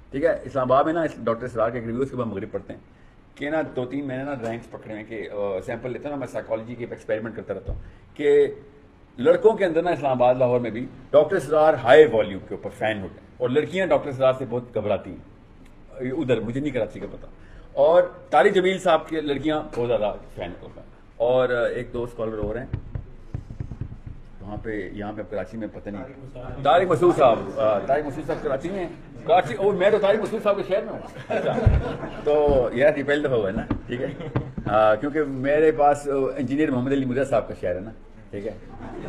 ٹھیک ہے. اسلام آباد میں نا ڈاکٹر اسرار کے ریویوز کے بعد مغرب پڑھتے ہیں کہ نا 2-3 مہینے نا رینکس پکڑے ہیں کہ سیمپل لیتا ہوں نا, میں سائیکالوجی کے ایکسپیریمنٹ کرتا رہتا ہوں کہ لڑکوں کے اندر نا اسلام آباد لاہور میں بھی ڈاکٹر اسرار ہائی والیوم کے اوپر فین ہوتے ہیں, اور لڑکیاں ڈاکٹر اسرار سے بہت گھبراتی ہیں ادھر, مجھے نہیں کراچی کا پتا. اور طارق جمیل صاحب کی لڑکیاں بہت زیادہ فین ہوتے ہیں. اور ایک دو اسکالر اور ہیں وہاں پہ, یہاں پہ کراچی میں پتہ نہیں, طارق مسعود صاحب کراچی میں, کراچی, اور میں تو طارق مسعود صاحب کے شہر میں ہوں. اچھا تو یہ پہلی دفعہ ہوا ہے نا, ٹھیک ہے, کیونکہ میرے پاس انجینئر محمد علی مرزا صاحب کا شہر ہے نا, ٹھیک ہے.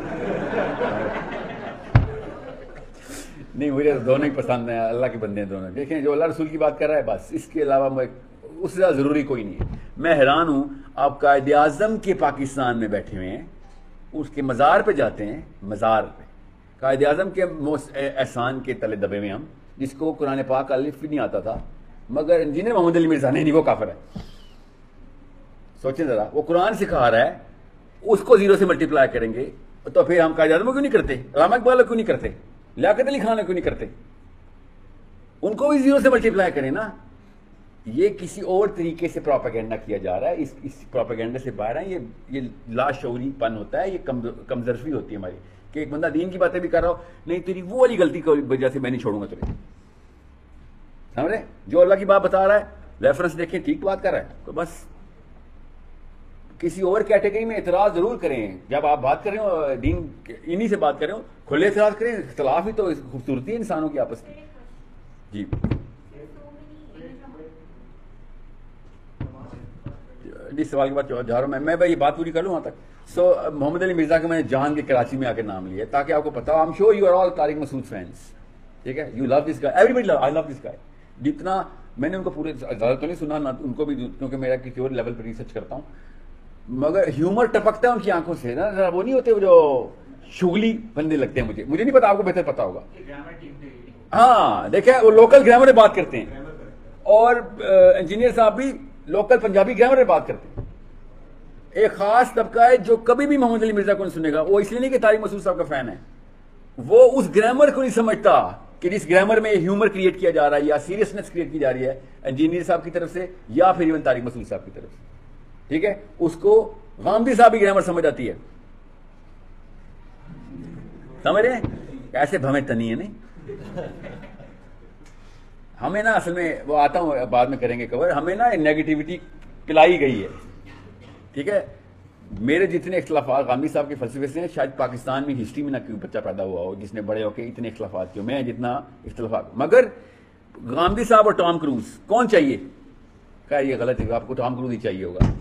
نہیں مجھے دونوں ہی پسند ہیں, اللہ کے بندے ہیں دونوں. دیکھیں جو اللہ رسول کی بات کر رہا ہے بس, اس کے علاوہ میں اس سے زیادہ ضروری کوئی نہیں ہے. میں حیران ہوں آپ قائد اعظم کے پاکستان میں بیٹھے ہوئے ہیں, اس کے مزار پہ جاتے ہیں, مزار پہ قائد اعظم کے احسان کے تلے دبے ہوئے ہم, جس کو قرآن پاک کا الف بھی نہیں آتا تھا, مگر انجینئر محمد علی مرزا نہیں, وہ کافر ہے. سوچیں ذرا, وہ قرآن سکھا رہا ہے, اس کو 0 سے ملٹیپلائی کریں گے, تو پھر ہم قائد اعظم کو کیوں نہیں کرتے, علامہ اقبال کو کیوں نہیں کرتے, لیاقت علی خان کو کیوں نہیں کرتے, ان کو بھی 0 سے ملٹیپلائی کریں نا. یہ کسی اور طریقے سے پروپیگنڈا کیا جا رہا ہے, اس پروپیگنڈا سے باہر ہیں. یہ لاشعوری پن ہوتا ہے, یہ کمزرفی ہوتی ہے ہماری, کہ ایک بندہ دین کی باتیں بھی کر رہا ہو, نہیں تیری وہ والی غلطی کی وجہ سے میں نہیں چھوڑوں گا تمہیں. سمجھ رہے, جو اللہ کی بات بتا رہا ہے ریفرنس دیکھیں, ٹھیک بات کر رہا ہے, تو بس کسی اور کیٹیگری میں اعتراض ضرور کریں. جب آپ بات کر رہے ہو دین انہی سے بات کر رہے ہو, کھلے اعتراض کریں. اختلاف ہی تو خوبصورتی ہے انسانوں کی آپس کی. جی جس سوال کے بعد جا رہا ہوں میں بھائی یہ بات پوری کر لوں وہاں تک. سو محمد علی مرزا کا میں نے جہان کے کراچی میں آ کے نام لیا تاکہ آپ کو پتا ہو. I am sure you are all Tariq Masood fans, ٹھیک ہے, you love this guy, every بڈی آئی لو دس گائے. جتنا میں نے ان کو پورے زیادہ تو نہیں سنا نہ ان کو بھی, کیونکہ میرا کسی اور لیول پہ ریسرچ کرتا ہوں, مگر ہیومر ٹپکتا ہے ان کی آنکھوں سے نا, وہ نہیں ہوتے جو شغلی بندے لگتے ہیں. مجھے نہیں پتا, آپ کو بہتر پتا ہوگا. ہاں دیکھیں, وہ لوکل گرامر میں بات کرتے ہیں, اور انجینئر صاحب بھی لوکل پنجابی گرامر میں بات کرتے ہیں. ایک خاص طبقہ ہے جو کبھی بھی محمد علی مرزا کو نہیں سنے گا, وہ اس لیے نہیں کہ طارق مسعود صاحب کا فین ہے, وہ اس گرامر کو نہیں سمجھتا کہ جس گرامر میں ہیومر کریٹ کیا جا رہا ہے یا سیریسنس کریٹ کی جا رہی ہے انجینئر صاحب کی طرف سے یا پھر ایون طارق مسعود صاحب کی طرف سے. ٹھیک ہے, اس کو غامدی صاحب کی گرامر سمجھ آتی ہے. سمجھ رہے ہیں, ایسے بھمیں تنی ہے نہیں. ہمیں نا اصل میں وہ آتا ہوں بعد میں کریں گے کور, ہمیں نا نیگیٹیوٹی پلائی گئی ہے. ٹھیک ہے, میرے جتنے اختلافات غامدی صاحب کے فلسفے سے ہیں, شاید پاکستان میں ہسٹری میں نہ کوئی بچہ پیدا ہوا ہو جس نے بڑے ہو کے اتنے اختلافات کیے, میں جتنا اختلافات. مگر غامدی صاحب اور ٹام کروز کون چاہیے, خیر یہ غلط ہے, آپ کو ٹام کروز ہی چاہیے ہوگا.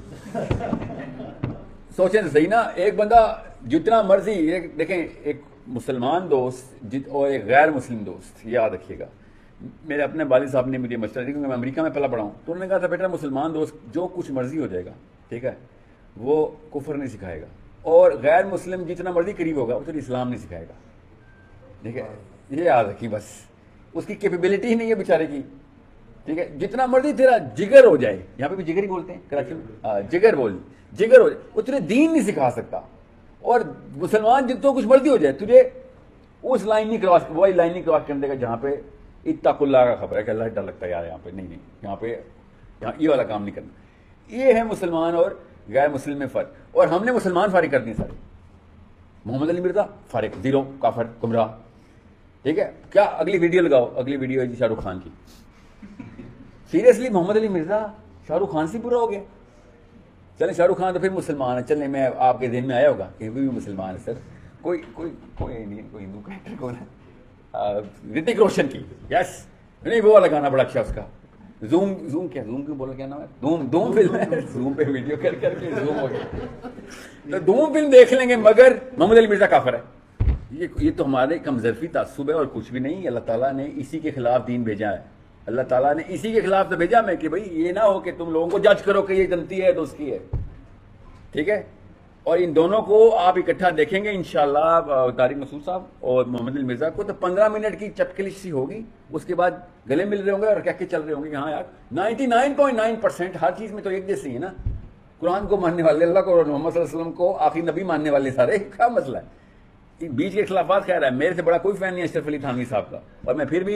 سوچیں تو صحیح نا, ایک بندہ جتنا مرضی, دیکھیں ایک مسلمان دوست اور ایک غیر مسلم دوست, یاد رکھیے گا. میرے اپنے والد صاحب نے مجھے مشورہ دیا, کیونکہ میں امریکہ میں پہلا پڑھا ہوں, تو انہوں نے کہا تھا بیٹا مسلمان دوست جو کچھ مرضی ہو جائے گا, ٹھیک ہے, وہ کفر نہیں سکھائے گا, اور غیر مسلم جتنا مرضی قریب ہوگا وہ تو اسلام نہیں سکھائے گا. ٹھیک ہے, یہ یاد رکھیے بس, اس کی کیپیبلٹی ہی نہیں ہے بیچارے کی. ٹھیک ہے, جتنا مرضی تیرا جگر ہو جائے, یہاں پہ بھی جگر ہی بولتے ہیں کراچی میں, جگر ہو جائے, وہ تجھے دین نہیں سکھا سکتا. اور مسلمان جتنا کچھ مرضی ہو جائے, تجھے اس لائن نہیں کراس, وہی لائن نہیں کراس کرنے کا جہاں پہ اتق اللہ کا خبر ہے کہ اللہ ڈر لگتا ہے یار, یہاں پہ نہیں, یہاں پہ یہ والا کام نہیں کرنا. یہ ہے مسلمان اور غیر مسلم میں فرق. اور ہم نے مسلمان فارغ کر دیے سارے. محمد علی مرزا فارغ, زیرو, کافر, گمراہ. ٹھیک ہے, کیا اگلی ویڈیو لگاؤ, اگلی ویڈیو ہے جی شاہ رخ خان کی. سیریسلی محمد علی مرزا شاہ رخ خان سے پورا ہو گیا. چلیں شاہ رخ خان تو پھر مسلمان ہے, چلیں میں آپ کے ذہن میں آیا ہوگا کہ وہ بھی مسلمان ہے. سر کوئی نہیں, کوئی ہندو کا ایکٹر کون ہے, رتک روشن کی, یس, نہیں وہ والا گانا بڑا اچھا اس کا, زوم کیا, زوم کیوں بولا, کیا نام ہے, دوم فلم ہے, زوم پہ ویڈیو کر کے زوم ہو گیا. تو دوم فلم دیکھ لیں گے, مگر محمد علی مرزا کافر ہے. یہ تو ہمارے کمزرفی تعصب ہے اور کچھ بھی نہیں. اللہ تعالیٰ نے اسی کے خلاف دین بھیجا ہے. اللہ تعالیٰ نے اسی کے خلاف تو بھیجا میں کہ بھائی یہ نہ ہو کہ تم لوگوں کو جج کرو کہ یہ جنتی ہے تو اس کی ہے. ٹھیک ہے, اور ان دونوں کو آپ اکٹھا دیکھیں گے انشاءاللہ, طارق مسعود صاحب اور محمد علی مرزا کو, تو 15 منٹ کی چپکلش سی ہوگی, اس کے بعد گلے مل رہے ہوں گے اور کہہ کے چل رہے ہوں گے. ہاں یار 99.9% ہر چیز میں تو ایک جیسی ہے نا. قرآن کو ماننے والے, اللہ کو اور محمد صلی اللہ علیہ وسلم کو آخری نبی ماننے والے سارے, کیا مسئلہ ہے. بیچ کے اختلافات خیر ہے, میرے سے بڑا کوئی فین نہیں اشرف علی تھانوی صاحب کا, اور میں پھر بھی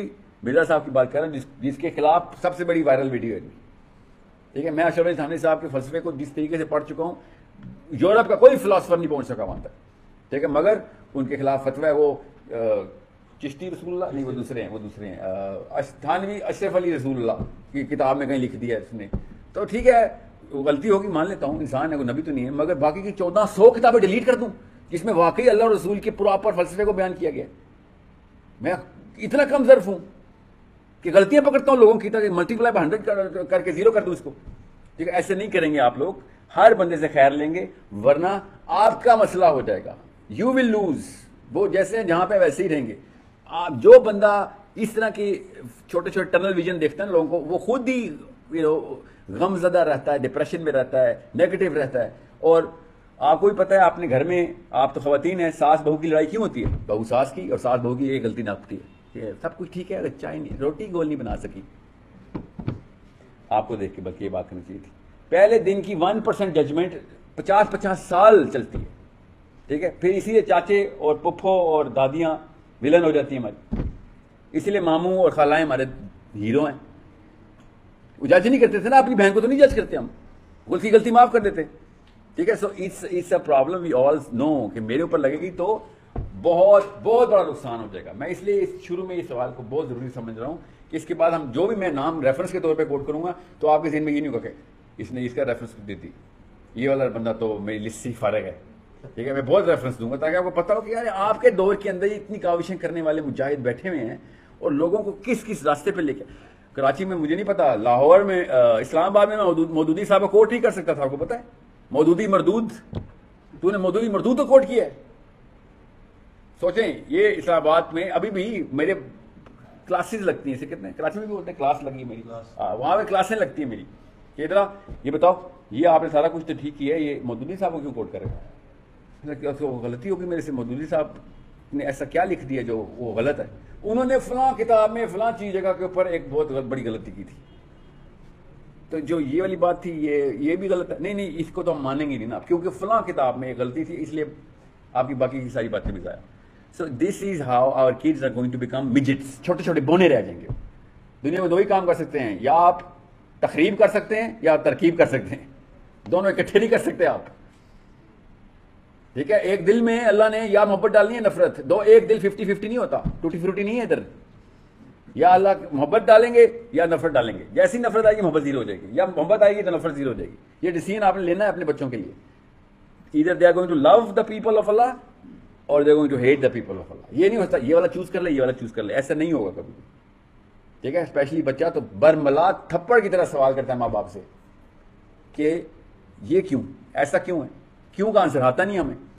مرزا صاحب کی بات کر رہا ہوں جس کے خلاف سب سے بڑی وائرل ویڈیو ہے. ٹھیک ہے, میں اشرف علی تھانوی صاحب کے فلسفے کو جس طریقے سے پڑھ چکا ہوں, یورپ کا کوئی فلاسفر نہیں پہنچ سکا وہاں تک. ٹھیک ہے, مگر ان کے خلاف فتویٰ ہے وہ چشتی رسول اللہ نہیں, وہ دوسرے ہیں تھانوی اشرف علی رسول اللہ کی کتاب میں کہیں لکھ دیا ہے اس نے. تو ٹھیک ہے, غلطی ہوگی مان لیتا ہوں, انسان ہے, کوئی نبی تو نہیں ہے, مگر باقی کی 1400 کتابیں ڈیلیٹ کر دوں جس میں واقعی اللہ اور رسول کے پراپر فلسفے کو بیان کیا گیا. میں اتنا کم ظرف ہوں کہ غلطیاں پکڑتا ہوں لوگوں کی, طرح ملٹی پلائی بائی 100 کر کے 0 کر دوں اس کو. ٹھیک ہے, ایسے نہیں کریں گے آپ لوگ, ہر بندے سے خیر لیں گے ورنہ آپ کا مسئلہ ہو جائے گا. You will lose. وہ جیسے ہیں جہاں پہ ویسے ہی رہیں گے. آپ جو بندہ اس طرح کی چھوٹے چھوٹے ٹنل ویژن دیکھتا ہے نا لوگوں کو, وہ خود ہی غم زدہ رہتا ہے, ڈپریشن میں رہتا ہے, نیگیٹو رہتا ہے. اور آپ کو بھی پتہ ہے, آپ نے گھر میں, آپ تو خواتین ہیں, ساس بہو کی لڑائی کیوں ہوتی ہے؟ بہو ساس کی اور ساس بہو کی ایک غلطی ناپتی ہے. سب کچھ ٹھیک ہے, اگر چائے نہیں, روٹی گول نہیں بنا سکی, آپ کو دیکھ کے بلکہ یہ بات کرنی چاہیے تھی. پہلے دن کی 1% ججمنٹ 50 سال چلتی ہے. ٹھیک ہے, پھر اسی لیے چاچے اور پپھو اور دادیاں ولن ہو جاتی ہیں ہماری. اسی لیے ماموں اور خالائیں ہمارے ہیرو ہیں. وہ جج نہیں کرتے تھے نا, اپنی بہن کو تو نہیں جج کرتے ہم, غلطی معاف کر دیتے. ٹھیک ہے, so it's a problem we آل نو کہ میرے اوپر لگے گی تو بہت بہت بڑا نقصان ہو جائے گا. میں اس لیے شروع میں یہ سوال کو بہت ضروری سمجھ رہا ہوں کہ اس کے بعد ہم جو بھی میں نام ریفرنس کے طور پہ کوٹ کروں گا تو آپ کے ذہن میں یہ نہیں ہوگا کہ اس نے اس کا ریفرنس دی تھی, یہ والا بندہ تو میری لسٹ سے فارغ ہے. ٹھیک ہے, میں بہت ریفرنس دوں گا تاکہ آپ کو پتہ ہو کہ یار آپ کے دور کے اندر اتنی کاوشیں کرنے والے مجاہد بیٹھے ہوئے ہیں اور لوگوں کو کس کس راستے پہ لے کے. کراچی میں مجھے نہیں پتا, لاہور میں, اسلام آباد میں مودودی صاحب کو کوٹ نہیں کر سکتا تھا. آپ کو پتا ہے مودودی مردود, تو نے مودودی مردود کو کوٹ کیا ہے. سوچیں, یہ اسلام آباد میں ابھی بھی میرے کلاسز لگتی ہیں. کتنے کراچی میں بھی بولتے ہیں کلاس لگی میری, وہاں پہ کلاسیں لگتی ہیں میری کہ ادھر یہ بتاؤ, یہ آپ نے سارا کچھ تو ٹھیک کیا ہے, یہ مودودی صاحب کو کیوں کوٹ کرے گا؟ غلطی ہوگی میرے سے. مودودی صاحب نے ایسا کیا لکھ دیا جو وہ غلط ہے؟ انہوں نے فلاں کتاب میں فلاں چیز جگہ کے اوپر ایک بہت بڑی غلطی کی تھی. تو جو یہ والی بات تھی یہ بھی غلط ہے. نہیں, اس کو تو ہم مانیں گے نہیں نا, کیونکہ فلاں کتاب میں ایک غلطی تھی, اس لیے آپ کی باقی کی ساری باتیں بھی ضائع. So this is how our kids are going to become midgets. چھوٹے چھوٹے بونے رہ جائیں گے. دنیا میں 2 ہی کام کر سکتے ہیں, یا آپ تخریب کر سکتے ہیں یا ترکیب کر سکتے ہیں, دونوں اکٹھے نہیں کر سکتے آپ. ٹھیک ہے, ایک دل میں اللہ نے یا محبت ڈالنی ہے نفرت, ایک دل 50-50 نہیں ہوتا, ٹوٹی فروٹی نہیں ہے ادھر. یا اللہ محبت ڈالیں گے یا نفرت ڈالیں گے. جیسی نفرت آئے گی محبت 0 ہو جائے گی, یا محبت آئے گی تو نفرت 0 ہو جائے گی. یہ ڈیسیژن آپ نے لینا ہے اپنے بچوں کے لیے. ادھر they are going to love the people of Allah اور they are going to hate the people of Allah. یہ نہیں ہوتا یہ والا چوز کر لے, یہ والا چوز کر لے, ایسا نہیں ہوگا کبھی. ٹھیک ہے, اسپیشلی بچہ تو برملا تھپڑ کی طرح سوال کرتا ہے ماں باپ سے کہ یہ کیوں, ایسا کیوں ہے, کیوں کا آنسر آتا نہیں ہمیں.